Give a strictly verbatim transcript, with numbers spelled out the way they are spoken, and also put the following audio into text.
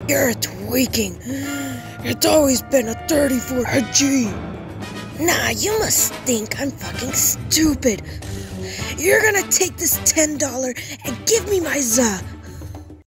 You're tweaking. It's always been a thirty-four a G. Nah, you must think I'm fucking stupid. You're gonna take this ten dollars and give me my za.